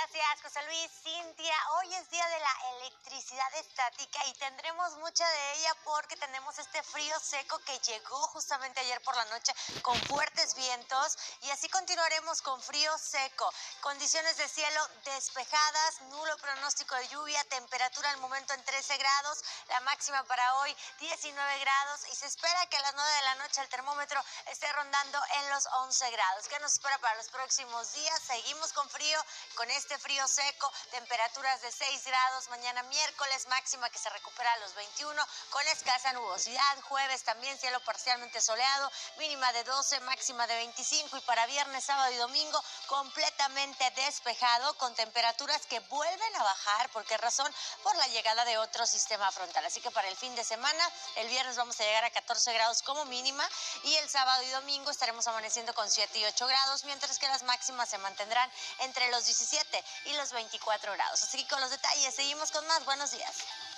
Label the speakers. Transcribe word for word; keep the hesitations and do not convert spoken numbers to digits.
Speaker 1: Gracias, José Luis. Cintia, hoy es día de la electricidad estática y tendremos mucha de ella porque tenemos este frío seco que llegó justamente ayer por la noche con fuertes vientos y así continuaremos con frío seco. Condiciones de cielo despejadas, nulo pronóstico de lluvia, temperatura al momento en trece grados, la máxima para hoy diecinueve grados y se espera que a las nueve de la noche el termómetro esté rondando en los once grados. ¿Qué nos espera para los próximos días? Seguimos con frío, con este frío seco, temperaturas de seis grados, mañana miércoles máxima que se recupera a los veintiuno con escasa nubosidad, jueves también cielo parcialmente soleado, mínima de doce, máxima de veinticinco y para viernes, sábado y domingo completamente despejado con temperaturas que vuelven a bajar. ¿Por qué razón? Por la llegada de otro sistema frontal, así que para el fin de semana, el viernes vamos a llegar a catorce grados como mínima y el sábado y domingo estaremos amaneciendo con siete y ocho grados, mientras que las máximas se mantendrán entre los diecisiete y los veinticuatro grados. Así que con los detalles seguimos con más. Buenos días.